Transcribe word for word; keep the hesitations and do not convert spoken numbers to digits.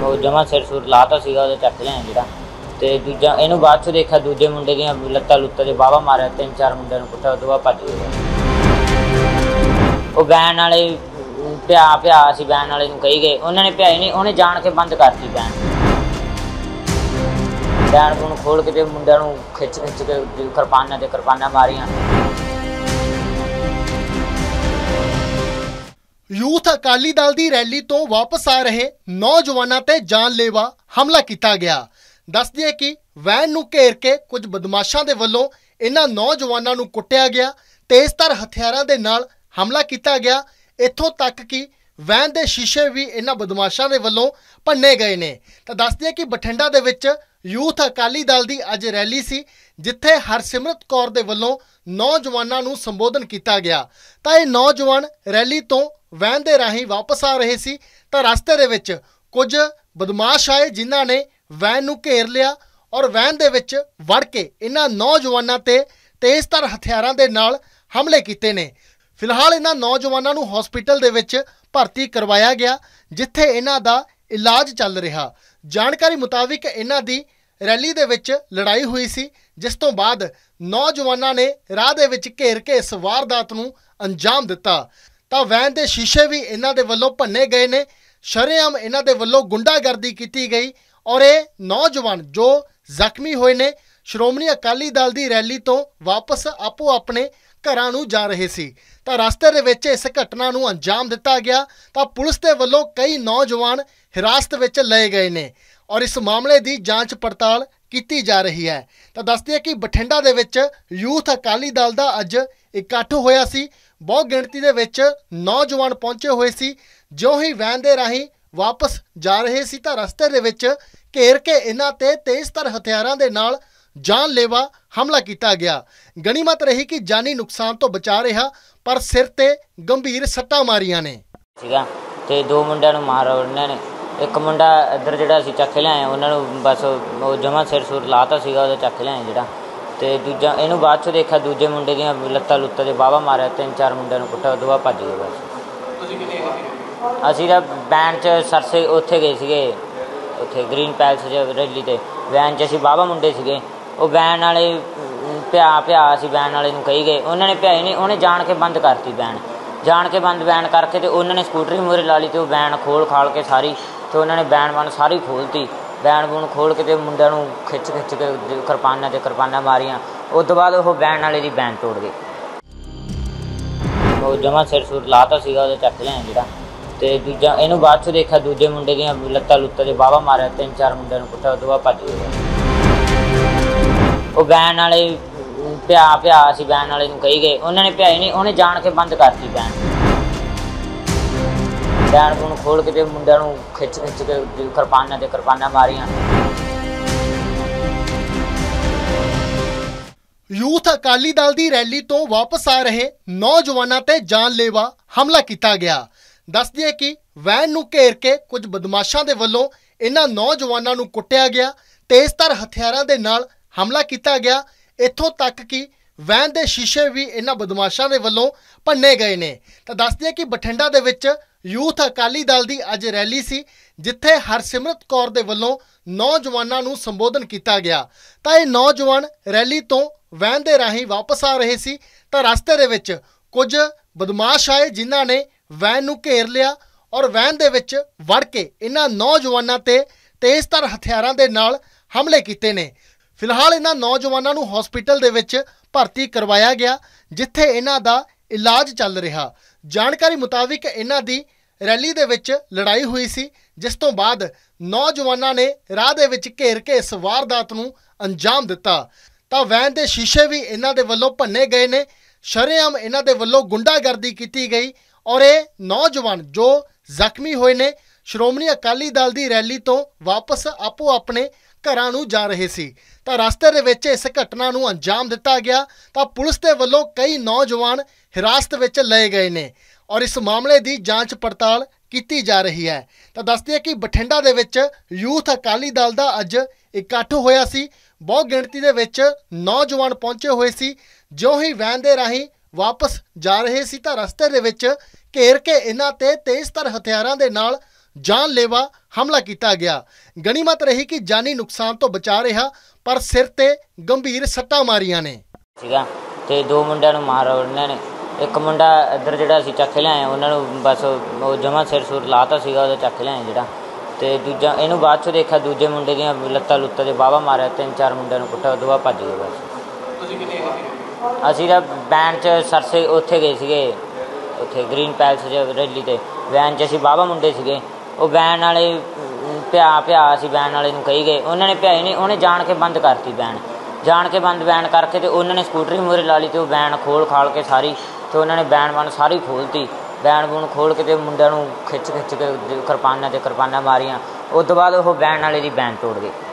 ਉਹ ਜਮਾ ਸਿਰ ਸੁਰ ਲਾਤਾ ਸੀਗਾ ਉਹਦੇ ਚੱਕ ਲਿਆ ਜਿਹੜਾ ਤੇ ਦੂਜਾ ਇਹਨੂੰ ਬਾਅਦ ਚ ਦੇਖਿਆ ਦੂਜੇ ਮੁੰਡੇ ਦੀਆਂ ਲੱਤਾਂ ਲੁੱਤਾਂ ਦੇ ਬਾਵਾ ਮਾਰਿਆ ਤਿੰਨ ਚਾਰ ਮੁੰਡਿਆਂ ਨੂੰ ਕੁੱਟਿਆ ਉਦੋਂ ਬਾਅਦ ਭੱਜ ਗਏ। ਉਹ ਵੈਨ ਵਾਲੇ ਪਿਆ ਪਿਆ ਅਸੀਂ ਵੈਨ ਵਾਲੇ ਨੂੰ ਕਹੀ ਗਏ ਉਹਨਾਂ ਨੇ ਪਿਆਈ ਨਹੀਂ ਉਹਨੇ ਜਾਣ ਕੇ ਬੰਦ ਕਰਤੀ ਵੈਨ ਵੈਨ ਨੂੰ ਖੋਲ ਕੇ ਤੇ ਮੁੰਡਿਆਂ ਨੂੰ ਖਿੱਚ ਖਿੱਚ ਕੇ ਕਿਰਪਾਨਾਂ ਤੇ ਕਿਰਪਾਨਾਂ ਮਾਰੀਆਂ। यूथ अकाली दल की रैली तो वापस आ रहे नौजवानों ते जानलेवा हमला किया गया। दस दिए कि वैन नूं घेर के कुछ बदमाशों के वलों इन्हां नौजवानों नूं कुट्टिया गया, तेजधार हथियारों के नाल हमला किया गया। इत्थों तक कि वैन के शीशे भी इन्हां बदमाशों के वलों भन्ने गए ने। तो दस दिए कि बठिंडा दे विच यूथ अकाली दल की अज रैली सी जिथे हरसिमरत कौर दे वलों नौजवानों नूं संबोधन किया गया। तो ये नौजवान रैली तो वैन दे राही वापस आ रहे सी तो रस्ते दे विच कुछ बदमाश आए जिन्हां ने वैन नूं घेर लिया और वैन दे विच वड़ के इन्हां नौजवानों ते तेजधार हथियारां दे नाल हमले कीते ने। फिलहाल इन्हां नौजवानों नूं हॉस्पिटल दे विच भर्ती करवाया गया जिथे इन्हां दा इलाज चल रहा। जानकारी मुताबिक इन्हां दी रैली दे विच लड़ाई हुई सी जिस तो बाद नौजवानों ने राह दे विच घेर के इस वारदात नूं अंजाम दिता। तो वैन के शीशे भी इन्हां दे वल्लों भन्ने गए ने, शरेआम इन्हां दे वल्लों गुंडागर्दी की गई और ये नौजवान जो जख्मी हुए ने श्रोमणी अकाली दल की रैली तो वापस आपो अपने घरां नूं जा रहे सी। तो रस्ते दे विच इस घटना नूं अंजाम दिता गया। तो पुलिस के वल्लों कई नौजवान हिरासत विच लए गए ने और इस मामले की जांच पड़ताल की जा रही है। तो दस दिए कि बठिंडा दे विच यूथ अकाली दल का अज इकट्ठ होया सी। बहुत गिणती दे विच नौजवान पहुंचे हुए सी। जो ही वैन दे राही वापस जा रहे सी तो रस्ते दे विच घेर के इन्हां ते तेजधार हथियारां दे नाल जानलेवा हमला किया गया। गनीमत रही कि जानी नुकसान तो बचा रहा पर सिर ते गंभीर सट्टां मारियां ने। ते दो मुंडियां नूं मार उन्हां ने एक मुंडा इधर जिहड़ा असीं चक लिआए उन्हां नूं बस वो जमा सिर सुर लाता सीगा ਉਹਦੇ ਚੱਕ ਲਿਆਏ ਜਿਹੜਾ ਤੇ ਦੂਜਾ ਇਹਨੂੰ ਬਾਅਦ ਚ ਦੇਖਿਆ ਦੂਜੇ ਮੁੰਡੇ ਦੀਆਂ ਲੱਤਾਂ ਲੁੱਤਾਂ ਦੇ ਬਾਵਾ ਮਾਰਿਆ ਤਿੰਨ ਚਾਰ ਮੁੰਡਿਆਂ ਨੂੰ ਕੁੱਟਿਆ ਉਦੋਂ ਬਾਅਦ ਭੱਜ ਗਏ। ਬਸ ਤੁਸੀਂ ਕਿੰਨੇ ਗਏ? ਅਸੀਂ ਤਾਂ ਵੈਨ 'ਚ ਸਰਸੇ ਉੱਥੇ ਗਏ ਸੀਗੇ ਉੱਥੇ ਗ੍ਰੀਨ ਪੈਲਸ 'ਚ ਰੈਲੀ ਤੇ ਵੈਨ 'ਚ ਅਸੀਂ ਬਾਵਾ ਮੁੰਡੇ ਸੀਗੇ। ਉਹ ਵੈਨ ਵਾਲੇ ਪਿਆ ਪਿਆ ਅਸੀਂ ਵੈਨ ਵਾਲੇ ਨੂੰ ਕਹੀ ਗਏ ਉਹਨਾਂ ਨੇ ਪਿਆਈ ਨਹੀਂ ਉਹਨੇ ਜਾਣ ਕੇ ਬੰਦ ਕਰਤੀ ਵੈਨ ਜਾਣ ਕੇ ਬੰਦ ਵੈਨ ਕਰਕੇ ਤੇ ਉਹਨਾਂ ਨੇ ਸਕੂਟਰੀ ਮੂਹਰੇ ਲਾ ਲਈ ਤੇ ਉਹ ਵੈਨ ਖੋਲ ਖਾਲ ਕੇ ਸਾਰੀ ਤੇ ਉਹਨਾਂ ਨੇ ਵੈਨ ਵਨ ਸਾਰੀ ਖੋਲਤੀ वैन वून खोल के ते मुंडियां नूं खिच खिच के किरपानां ते किरपानां मारियां। उस तो बाद वो वैन वाले दी वैन तोड़ गए। वो जमा सिर सुर लाता सीगा ਉਹਦੇ ਚੱਕ ਲਿਆਏ ਜਿਹੜਾ ਤੇ ਦੂਜਾ ਇਹਨੂੰ ਬਾਅਦ ਚ ਦੇਖਿਆ ਦੂਜੇ ਮੁੰਡੇ ਦੀਆਂ ਲੱਤਾਂ ਲੁੱਤਾਂ ਦੇ ਬਾਵਾ ਮਾਰਿਆ ਤਿੰਨ ਚਾਰ ਮੁੰਡਿਆਂ ਨੂੰ ਕੁੱਟਿਆ ਉਦੋਂ ਬਾਅਦ ਭੱਜ ਗਏ। ਉਹ ਵੈਨ ਵਾਲੇ ਪਿਆ ਪਿਆ ਅਸੀਂ ਵੈਨ ਵਾਲੇ ਨੂੰ ਕਹੀ ਗਏ ਉਹਨਾਂ ਨੇ ਪਿਆਈ ਨਹੀਂ ਉਹਨੇ ਜਾਣ ਕੇ ਬੰਦ ਕਰਤੀ ਵੈਨ वैन वून खोल के ते मुंडियां नूं खिच खिच के किरपानां ते किरपानां मारियां। यूथ अकाली दल की रैली तो वापस आ रहे नौजवानों ते जानलेवा हमला किया गया। दस दिए कि वैन नूं घेर के कुछ बदमाशों के वलों इन्हां नौजवानों नूं कुट्टिया गया, तेजधार हथियारों के नाल हमला किया गया। इत्थों तक कि वैन के शीशे भी इन्हां बदमाशों के वलों भन्ने गए ने। तो दस दिए कि बठिंडा दे विच यूथ अकाली दल की अज रैली सी जिथे हरसिमरत कौर दे वलों नौजवानों नूं संबोधन किया गया। तो ये नौजवान रैली तो वैन दे राही वापस आ रहे सी तो रस्ते दे विच कुछ बदमाश आए जिन्हां ने वैन नूं घेर लिया और वैन दे विच वड़ के इन्हां नौजवानों ते तेजधार हथियारां दे नाल हमले कीते ने। फिलहाल इन्हां नौजवानों नूं हॉस्पिटल दे विच भर्ती करवाया गया जिथे इन्हां दा इलाज चल रहा। जानकारी मुताबिक इन्हां दी रैली दे विच लड़ाई हुई सी जिस तो बाद नौजवानों ने राह दे विच घेर के इस वारदात नूं अंजाम दिता। तो वैन के शीशे भी इन्हां दे वल्लों भन्ने गए ने, शरेआम इन्हां दे वल्लों गुंडागर्दी की गई और ये नौजवान जो जख्मी हुए ने श्रोमणी अकाली दल की रैली तो वापस आपो अपने घरां नूं जा रहे सी। तो रस्ते दे विच इस घटना नूं अंजाम दिता गया। तो पुलिस के वल्लों कई नौजवान हिरासत विच लए गए ने और इस मामले की जांच पड़ताल की जा रही है। तो दस दिए कि बठिंडा दे विच यूथ अकाली दल का अज इकट्ठ होया सी। बहुत गिणती दे विच नौजवान पहुंचे हुए सी। जो ही वैन दे राही वापस जा रहे सी तो रस्ते दे विच घेर के इन्हां ते तेजधार हथियारां दे नाल जानलेवा ਹਮਲਾ ਕੀਤਾ ਗਿਆ। ਗਣੀਮਤ ਰਹੀ ਕਿ ਜਾਨੀ ਨੁਕਸਾਨ ਤੋਂ ਬਚਾ ਰਿਹਾ, ਪਰ ਸਿਰ ਤੇ ਗੰਭੀਰ ਸੱਟਾਂ ਮਾਰੀਆਂ ਨੇ। ਸੀਗਾ ਤੇ ਦੋ ਮੁੰਡਿਆਂ ਨੂੰ ਮਾਰ ਉਹਨਾਂ ਨੇ। ਇੱਕ ਮੁੰਡਾ ਇੱਧਰ ਜਿਹੜਾ ਅਸੀਂ ਚੱਕ ਲਿਆਏ ਉਹਨਾਂ ਨੂੰ ਬਸ ਉਹ ਜਮਾਂ ਸਿਰ ਸੁਰ ਲਾਤਾ ਸੀਗਾ, ਉਹਦਾ ਚੱਕ ਲਿਆਏ ਜਿਹੜਾ। ਤੇ ਦੂਜਾ ਇਹਨੂੰ ਬਾਅਦ 'ਚੋਂ ਦੇਖਿਆ, ਦੂਜੇ ਮੁੰਡੇ ਦੀਆਂ ਲੱਤਾਂ ਲੁੱਤਾਂ 'ਤੇ ਵਾਹਵਾ ਮਾਰਿਆ, ਤਿੰਨ ਚਾਰ ਮੁੰਡਿਆਂ ਨੂੰ ਕੁੱਟਿਆ, ਉਦੋਂ ਬਾਅਦ ਭੱਜ ਗਏ ਬਸ। ਤੁਸੀਂ ਕਿੰਨੇ ਹੈਗੇ ਸੀਗੇ? ਅਸੀਂ ਤਾਂ ਵੈਨ 'ਚ ਸਰਸੇ ਉੱਥੇ ਗਏ ਸੀਗੇ, ਉੱਥੇ ਗ੍ਰੀਨ ਪੈਲਸ 'ਚ ਰੈਲੀ 'ਤੇ ਵੈਨ 'ਚ ਅਸੀਂ ਵਾਹਵਾ ਮੁੰਡੇ ਸੀਗੇ। ਉਹ ਵੈਨ ਵਾਲੇ ਪਿਆ ਪਿਆ ਅਸੀਂ ਵੈਨ ਵਾਲੇ ਨੂੰ ਕਹੀ ਗਏ, ਉਹਨਾਂ ਨੇ ਪਿਆਈ ਨਹੀਂ, ਉਹਨੇ ਜਾਣ ਕੇ ਬੰਦ ਕਰਤੀ ਵੈਨ, ਜਾਣ ਕੇ ਬੰਦ ਵੈਨ ਕਰਕੇ ਤੇ ਉਹਨਾਂ ਨੇ ਸਕੂਟਰੀ ਮੂਹਰੇ ਲਾ ਲਈ, ਅਤੇ ਉਹ ਵੈਨ ਖੋਲ ਖਾਲ ਕੇ ਸਾਰੀ, ਅਤੇ ਉਹਨਾਂ ਨੇ ਵੈਨ ਵਨ ਸਾਰੀ ਖੋਲ੍ਹਤੀ। ਵੈਨ ਵੂਨ ਖੋਲ੍ਹ ਕੇ ਤੇ ਮੁੰਡਿਆਂ ਨੂੰ ਖਿੱਚ ਖਿੱਚ ਕੇ ਕਿਰਪਾਨਾਂ 'ਤੇ ਕਿਰਪਾਨਾਂ ਮਾਰੀਆਂ। ਉਸ ਤੋਂ ਬਾਅਦ ਉਹ ਵੈਨ ਵਾਲੇ ਦੀ ਵੈਨ ਤੋੜ ਗਏ।